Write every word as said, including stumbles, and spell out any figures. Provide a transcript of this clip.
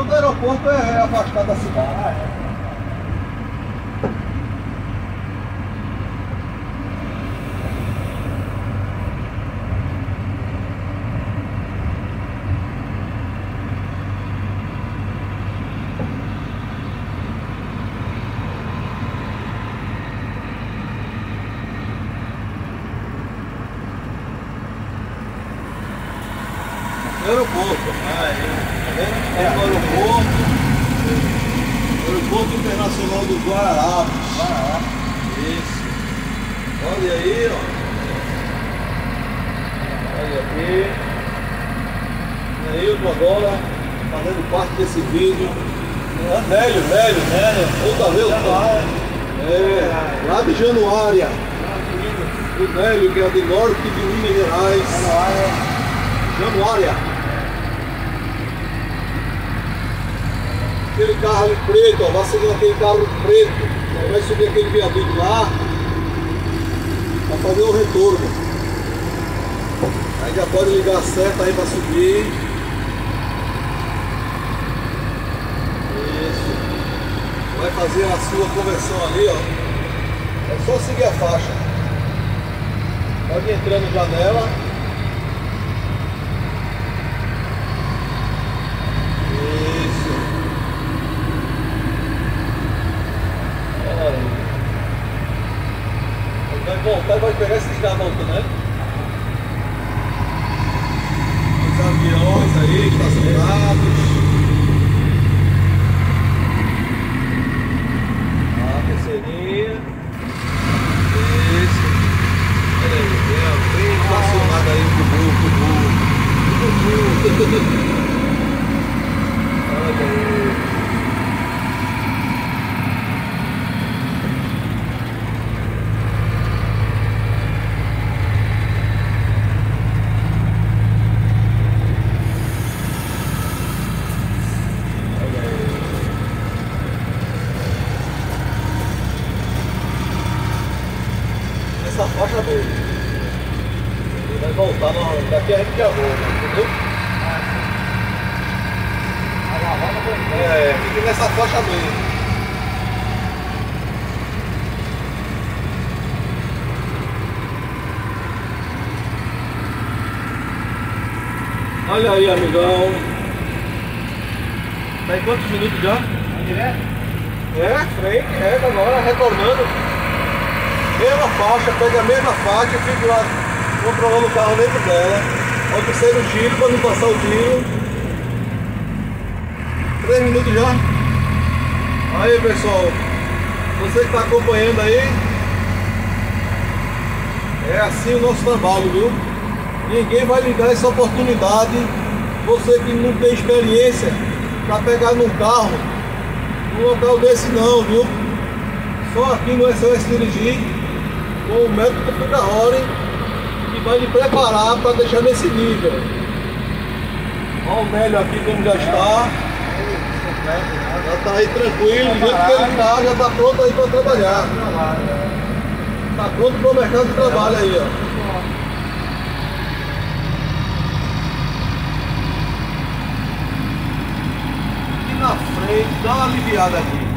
do aeroporto é afastado da cidade. Ah, é. Aeroporto, ah, é. Tá vendo? É o aeroporto, aeroporto internacional do Guararapes. Guararapes. Isso. Olha aí, ó. Olha aqui. Neilton agora fazendo parte desse vídeo. É, velho, velho, velho. Outra vez, é, lá de Januária. O velho que é de norte de Minas Gerais. Januária. Aquele carro ali preto, ó, vai seguir aquele carro preto, vai subir aquele viaduto lá, vai fazer o retorno. Aí já pode ligar a seta aí para subir. Isso. Vai fazer a sua conversão ali, ó. É só seguir a faixa. Pode ir entrando janela. Vai voltar e vai pegar esses garotos, né? Os aviões aí, estacionados. Ah, terceirinha. Isso. Olha aí, bem, bem estacionado aí o Gugu, o Gugu. Olha aí. Essa faixa dele. Ele vai voltar no, daqui a gente já volta, entendeu? É, fica nessa faixa dele. Olha aí, amigão. Tá em quantos minutos já? Direto? É, frente, reta agora, retornando. Mesma faixa, pega a mesma faixa e fico lá controlando o carro dentro dela. Ao terceiro giro para não passar o giro. Três minutos já. Aí, pessoal, você que está acompanhando aí, é assim o nosso trabalho, viu? Ninguém vai lhe dar essa oportunidade. Você que não tem experiência para pegar num carro num local desse não, viu? Só aqui no S O S Dirigir, com o método Fugarori, que vai lhe preparar para deixar nesse nível. Olha o Nélio aqui como já está. Já está aí tranquilo, do jeito que ele está, já está pronto aí para trabalhar. Está pronto para o mercado de trabalho aí, ó. Aqui na frente, dá uma aliviada aqui.